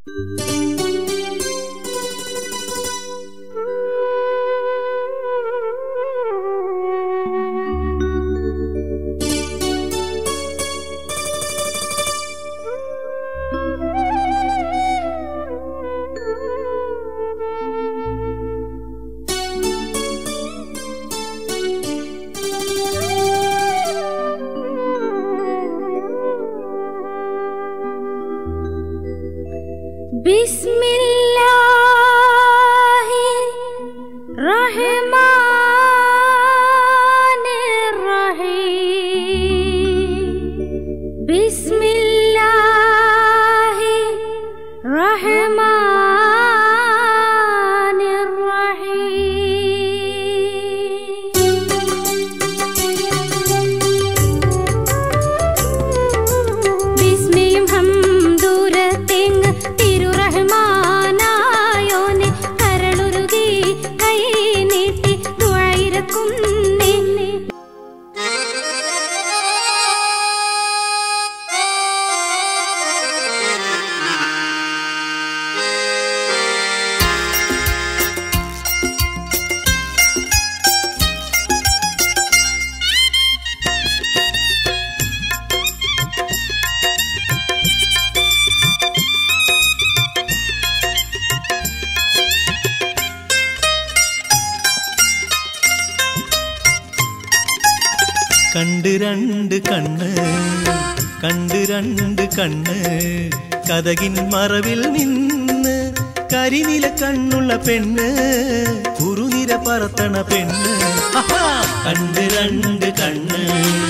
കണ്ട് രണ്ട് കണ്ണ് കതകിൻ മറവിൽ നിന്ന് കരിനില കണ്ണുള്ള പെണ്ണ് കുറുനിര പറത്തണ പെണ്ണ്. കണ്ട് രണ്ട് കണ്ണ്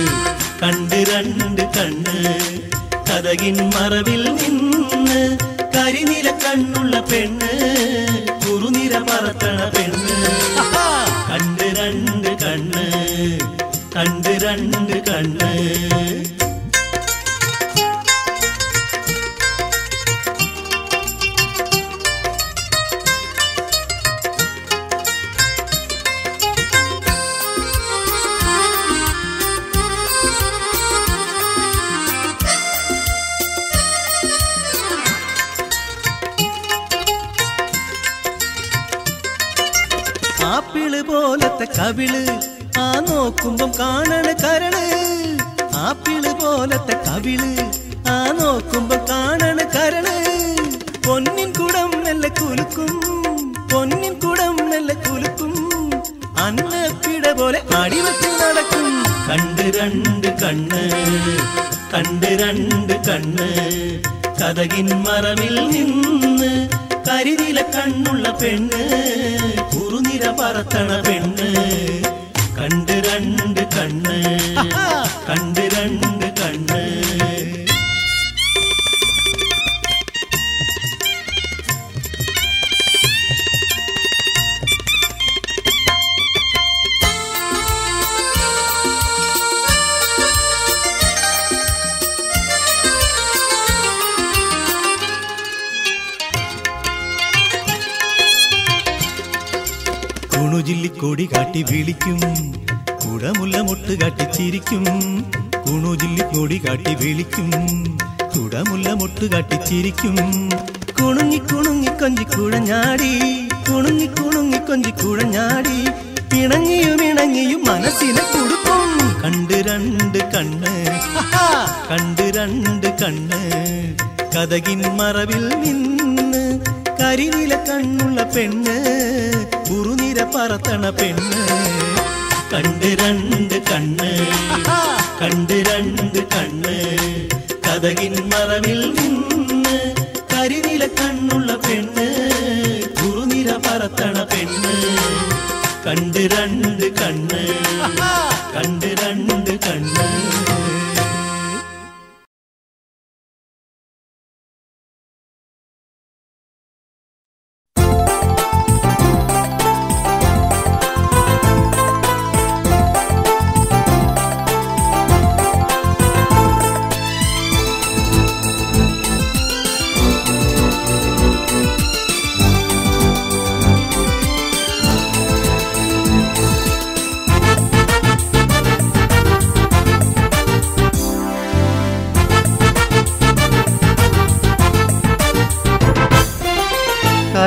കതകിൻ മറവിൽ നിന്ന് കരിനില കണ്ണുള്ള പെണ്ണ് കുറുനിര പറത്തണ പെണ്ണ്. കണ്ട് രണ്ട് കണ്ണ് ആപ്പിള് പോലത്തെ കവിള് ആ നോക്കുമ്പം കാണണ കരള്. ആപ്പിള് പോലത്തെ കവിള് ആ നോക്കുമ്പം കാണണ കരള്. പൊന്നിൻ കുടം മെല്ലെ കുലുക്കും അന്നപ്പിട പോലെ അടിവച്ച് നടക്കും. കണ്ട് രണ്ട് കണ്ണ് കതകിൻ മറവിൽ നിന്ന് കരിനില കണ്ണുള്ള പെണ്ണ് കുറുനിര പറത്തണ പെണ്ണ്. കണ്ട് രണ്ട് കണ്ണ് കുണുജില്ലിക്കൊടി കാട്ടി വിളിക്കും കുടമുല്ല മൊട്ട് കാട്ടി ചിരിക്കും. കുണുജില്ലിക്കൊടി കാട്ടി വിളിക്കും കുടമുല്ല മൊട്ട് കാട്ടി ചിരിക്കും. കുണുങ്ങി കൊഞ്ചിക്കുഴഞ്ഞാടി കൊഞ്ചിക്കുഴഞ്ഞാടി പിണങ്ങിയും മനസ്സിനെ കൊടുക്കും. കണ്ട് രണ്ട് കണ്ണ് കതകിൻ മറവിൽ നിന്ന് കരിനില കണ്ണുള്ള പെണ്ണ് കുറുനിര പറത്തണ പെണ്ണ്. കണ്ട് രണ്ട് കണ്ണ് കതകിൻ മറവിൽ നിന്ന് കരിനില കണ്ണുള്ള പെണ്ണ് കുറുനിര പറത്തണ പെണ്ണ്. കണ്ട് രണ്ട് കണ്ണ്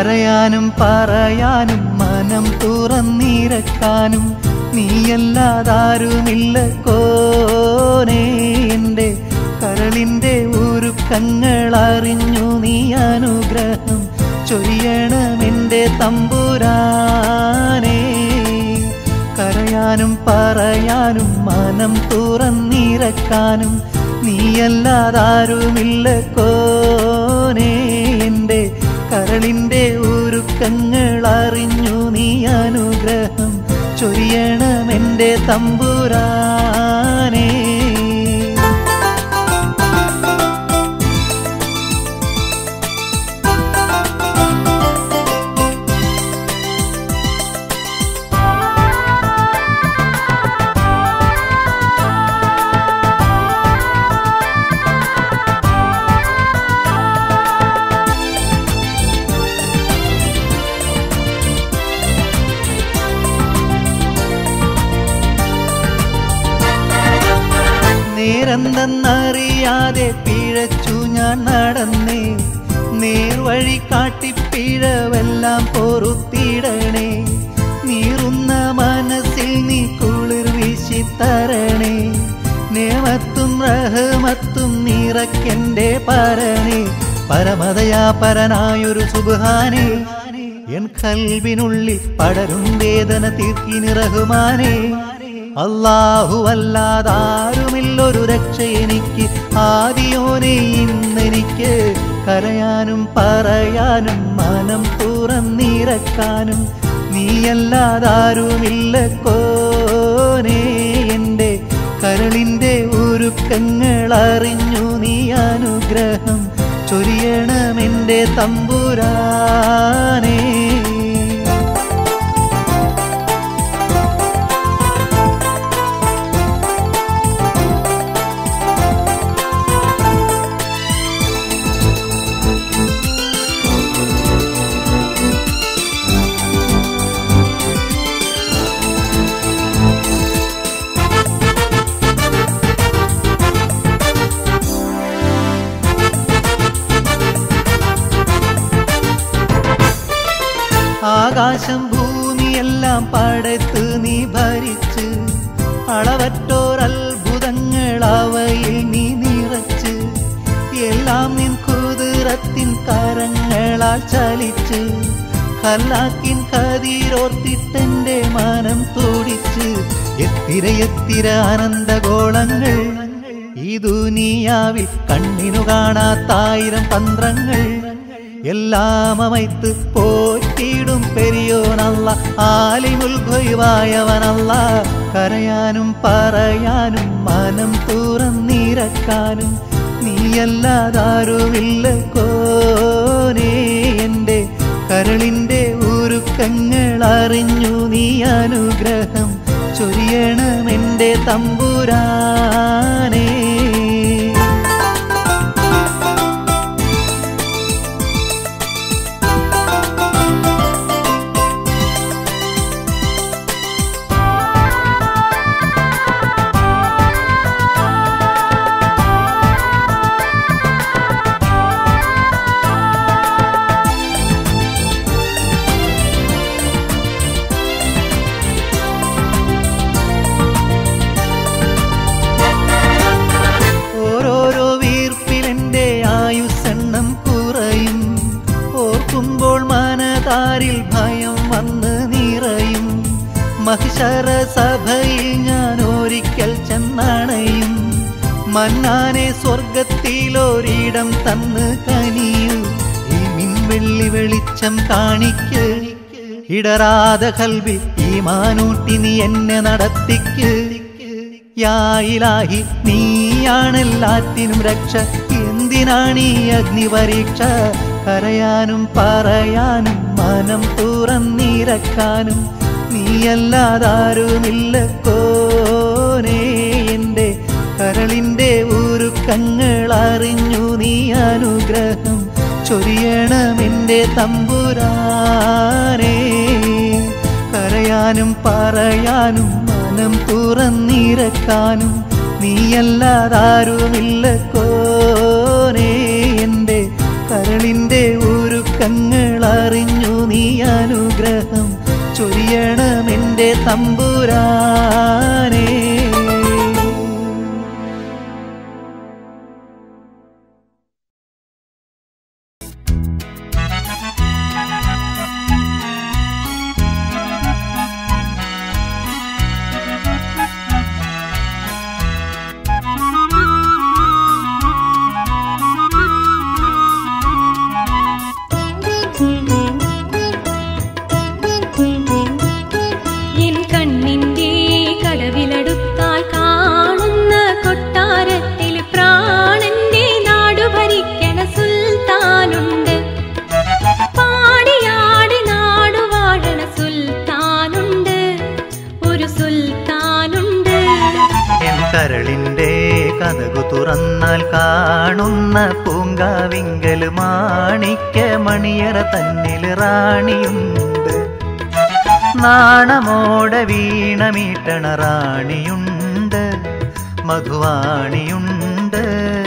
കരയാനും പറയാനും മനം തുറന്നിരക്കാനും നീയല്ലാതാരുമില്ല കോനേ. എൻ്റെ കരളിൻ്റെ ഉരുക്കങ്ങൾ അറിഞ്ഞു നീ അനുഗ്രഹം ചൊരിയണമെൻ്റെ തമ്പുരാനേ. കരയാനും പറയാനും മനം തുറന്നിരക്കാനും നീയല്ലാതാരുമില്ല കോനേ. എൻ്റെ കരളിൻ്റെ ഉരുക്കങ്ങൾ അറിഞ്ഞു നീ അനുഗ്രഹം ചൊരിയണമെൻ്റെ തമ്പുരാനേ. നേരെന്തെന്നറിയാതെ പിഴച്ചു ഞാൻ നടന്നേ. നേർവഴി കാട്ടി പിഴവെല്ലാം പൊറുത്തിടണേ. നീറുന്ന മനസ്സിൽ നീ കുളിർ വീശിത്തരണേ. നേമത്തും റഹ്മത്തും നിറയ്ക്കെൻ്റെ പരനേ. പരമതയാ പരനായൊരു സുബ്ഹാനേ. എൻ ഖൽബിനുള്ളിൽ പടരും വേദന തീർക്കിനി റഹ്മാനേ. അല്ലാഹു അല്ലാതാരുമില്ലൊരു രക്ഷ എനിക്ക് ആദിയോനെ ഇന്നെനിക്ക്. കരയാനും പറയാനും മനം തുറന്നിരക്കാനും നീയല്ലാതാരുമില്ല കോനേ. എൻ്റെ കരളിൻ്റെ ഉരുക്കങ്ങൾ അറിഞ്ഞു നീ അനുഗ്രഹം ചൊരിയണമെൻ്റെ തമ്പുരാനേ. ആകാശം ഭൂമിയെല്ലാം പടത്ത് നീ ഭരിച്ച് അളവറ്റോരത്ഭുതങ്ങൾ അവയിൽ നീ നിറച്ച്. എല്ലാം നിൻ കുതിരത്തിൻ കരങ്ങളാൽ ചലിച്ച് ഖലാക്കിൻ കതിരോർത്തിട്ടെൻ്റെ മനം തുടിച്ച്. എത്തിര എത്തിര ആനന്ദഗോളങ്ങൾ ഈ ദുനിയാവിൽ കണ്ണിനു കാണാത്തായിരം തന്ത്രങ്ങൾ. എല്ലാം അമൈത്ത് പോറ്റിടും പെരിയോനല്ല ആലിമുൽ ഖൈവായവനല്ല. കരയാനും പറയാനും മനം തുറന്നിരക്കാനും നീയല്ലാതാരുമില്ല കോനേ. എൻ്റെ കരളിൻ്റെ ഉരുക്കങ്ങൾ അറിഞ്ഞു നീ അനുഗ്രഹം ചൊരിയണമെൻ്റെ തമ്പുരാനേ. ഭയം വന്ന് നിറയും മഹിഷറ സഭയിൽ ഞാൻ ഒരിക്കൽ ചെന്നണയും. മന്നാനെ സ്വർഗത്തിലൊരിടം തന്ന് കനിയൂ. ഈ മിൻവെള്ളി വെളിച്ചം കാണിക്ക്. ഇടറാതെ കൽബിൽ ഈമാനൂട്ടി നീ എന്നെ നടത്തിക്ക്. യാ ഇലാഹി നീയാണെല്ലാറ്റിനും രക്ഷ. എന്തിനാണീ അഗ്നിപരീക്ഷ? കരയാനും പറയാനും മനം തുറന്നിരക്കാനും നീയല്ലാതാരുമില്ല കോനേ. എൻ്റെ കരളിൻ്റെ ഉരുക്കങ്ങൾ അറിഞ്ഞു നീ അനുഗ്രഹം ചൊരിയണമെൻ്റെ തമ്പുരാനേ. കരയാനും പറയാനും മനം തുറന്നിരക്കാനും നീയല്ലാതാരുമില്ല കോനേ. എൻ്റെ കരളിൻ്റെ ഉരുക്കങ്ങൾ അറിഞ്ഞു കനിയണമെൻ്റെ തമ്പുരാനേ. കരളിൻ്റെ കതകു തുറന്നാൽ കാണുന്ന പൂങ്കാവിങ്കൽ മാണിക്യ മണിയറ തന്നിൽ റാണിയുണ്ട്. നാണമോടെ വീണമീട്ടണ റാണിയുണ്ട്, മധുവാണിയുണ്ട്.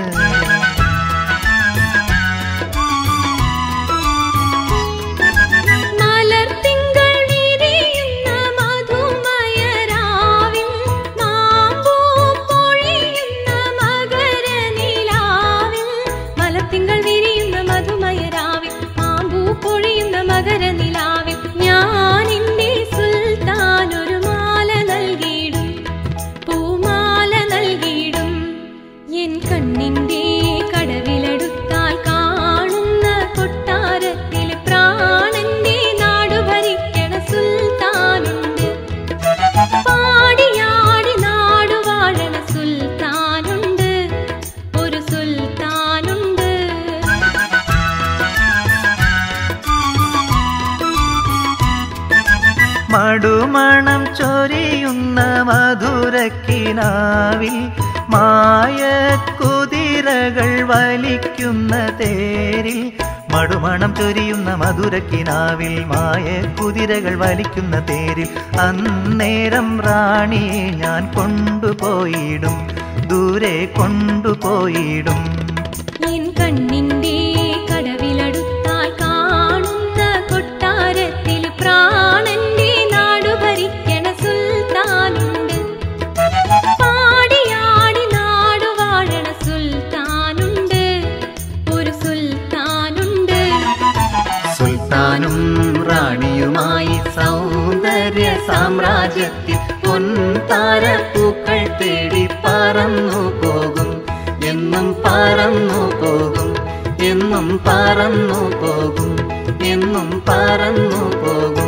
മടുമണം ചൊരിയുന്ന മധുരക്കിനാവിൽ മായക്കുതിരകൾ വലിക്കുന്ന തേരിൽ. മടുമണം ചൊരിയുന്ന മധുരക്കിനാവിൽ മായക്കുതിരകൾ വലിക്കുന്ന തേരിൽ. അന്നേരം റാണിയെ ഞാൻ കൊണ്ടുപോയിടും, ദൂരെ കൊണ്ടുപോയിടും. എൻ കണ്ണിന്റെ കടവിലടുത്താൽ കാണുന്ന കൊട്ടാരത്തിൽ പ്രാണന്റെ നാടു ഭരിക്കണ സുൽത്താനുണ്ട്. പാടിയാടി നാടു വാഴണ സുൽത്താനുണ്ട്, ഒരു സുൽത്താനുണ്ട്. സുൽത്താനും റാണിയുമായി സൗന്ദര്യ സാമ്രാജ്യത്തിൽ പൊൻതാരപ്പൂക്കൾ തേടി പറന്നു പോകും, എന്നും പറന്നു പോകും, എന്നും പറന്നു പോകും, എന്നും പറന്നു പോകും.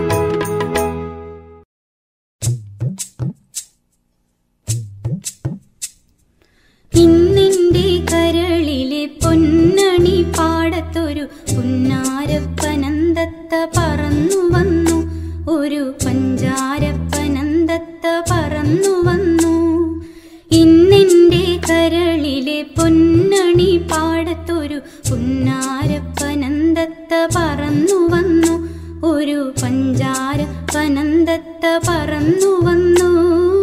ഇന്നിന്റെ കരളിലെ പൊന്നണി പാടത്തൊരു പുന്നാരപ്പനന്തത്ത പറന്നു വന്നു, ഒരു പഞ്ചാരപ്പനന്തത്ത പറന്നു വന്നു. ഇന്നിന്റെ കരളിലെ പൊന്നണി പാടത്തൊരു പുന്നാരപ്പനന്തത്ത പറന്നു വന്നു, ഒരു പഞ്ചാരപ്പനന്തത്ത പറന്നു വന്നു.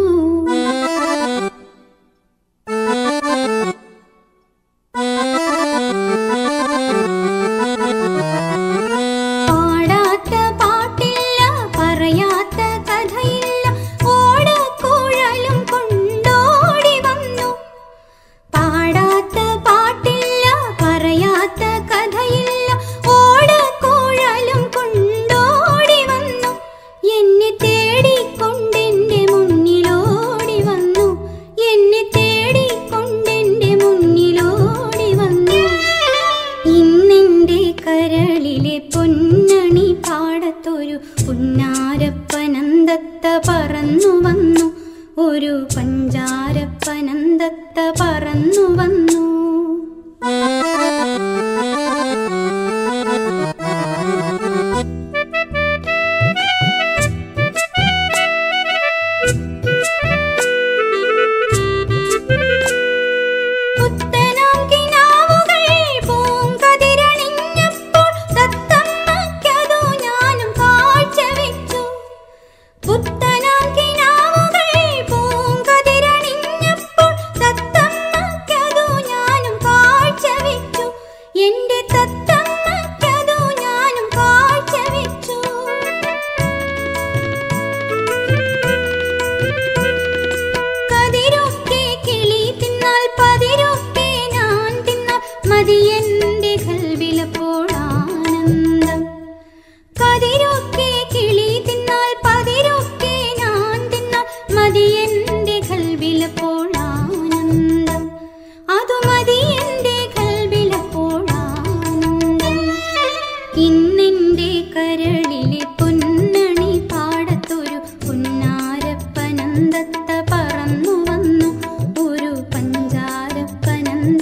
പാടാത്ത പാട്ടില്ല, പറയാത്ത കഥയില്ല, ഓടക്കുഴലും കൊണ്ടോടി വന്നു. പാടാത്ത പാട്ടില്ല, പറയാത്ത കഥയില്ല, ഓടക്കുഴലും കൊണ്ടോടി വന്നു. എന്നെ തേടിക്കൊണ്ടെന്റെ മുന്നിലോടി വന്നു, എന്നെ തേടിക്കൊണ്ടെന്റെ മുന്നിലോടി വന്നു. ഇന്നെന്റെ കരളിലെ പൊന്നണി പാടത്തൊരു പുന്നാരപ്പനന്തത്ത പറന്നു വന്നു, ഒരു പഞ്ചാരപ്പനന്തത്ത പറന്നു വന്നു. പുത്തനാം കിനാവുകൾ പൂങ്കതിരണിഞ്ഞപ്പോൾ തത്തമ്മയ്ക്കതു ഞാനും കാഴ്ചവെച്ചു. പുത്തനാം കിനാവുകൾ പൂങ്കതിരണിഞ്ഞപ്പോൾ തത്തമ്മയ്ക്കതു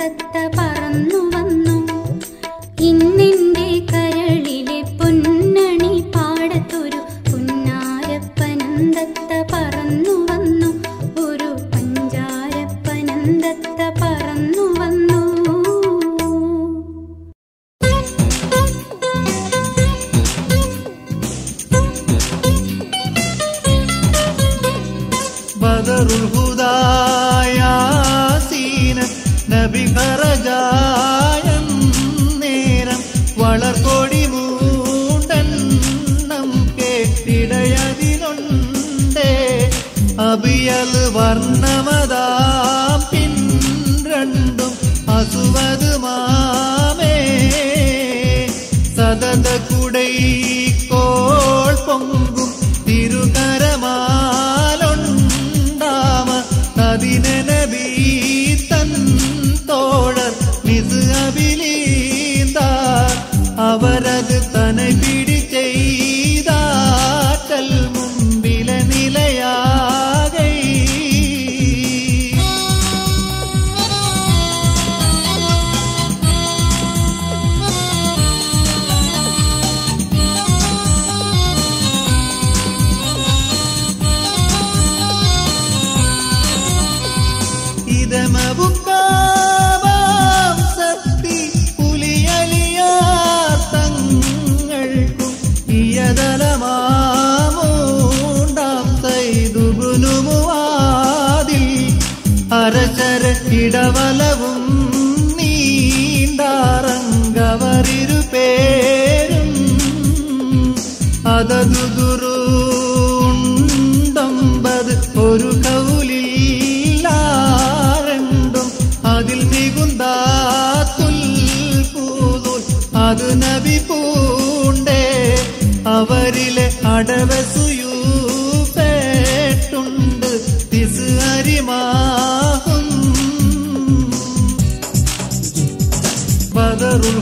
പനന്തത്ത പറന്നു വന്നു. ഇന്നെന്റെ കരളിലെ പൊന്നണി പാടത്തൊരു പുന്നാരപ്പനന്തത്ത പറന്നു വന്നു. ഒരു പഞ്ചാരപ്പനന്തത്ത പറന്നു വന്നു. ബദറുൽ ഹുദായാസീന നബി ഖറജായം നേരം വളർകൊടി മൂണ്ടെണ്ണം കേട്ടിടയതിനുണ്ടേ. അബിയൽ വർണ്ണമതാം പിൻരണ്ടും അസുവത് മാമേ. സദത കുടൈക്കോൾ പൊങ്കും തിരുകരമാലൊണ്ടാമ നദിനബി തൻ തോഴർ മിസ് അബിലീന്താർ. അവരത് തനെ പിടി ചെയ്താറ്റൽ മുമ്പില നിലയാകൈ. ഇതമബുക്കാവാം സത്തി പുലിയലിയാർ തങ്ങൾക്കും ഇയതലമാമൂണ്ടാം സൈദുബുനുമുവാതിൽ അരചര ഇടവലവും നീണ്ടാറങ്കവരിരു പേരും അതതുദുരുണ്ടമ്പത് ഒരു കൗലില്ലാരണ്ടും അതിൽ മികുന്താത്തുൽ പൂതുൽ അത് നബി പൂണ്ടേ. അവരിലെ അടവസുയൂട്ടുണ്ട് തിസ് അരിമാഹും. ബദറുൽ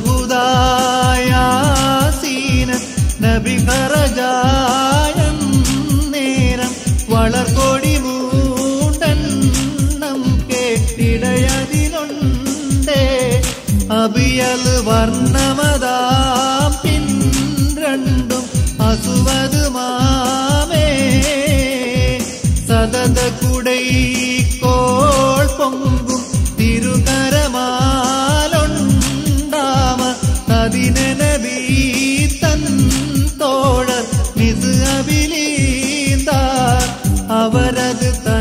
ഹുദായാസീന നബി ഖറജായം നേരം വളർകൊടി മൂണ്ടെണ്ണം കേട്ടിടയതിനുണ്ടേ. അബിയൽ വർണ്ണമതാം പിൻരണ്ടും അസുവത് മാമേ. സദത കുടൈക്കോൾ പൊങ്കും തിരുകരമാലൊണ്ടാമ നദിനബി തൻ തോഴർ മിസ് അബിലീന്താർ. അവരത്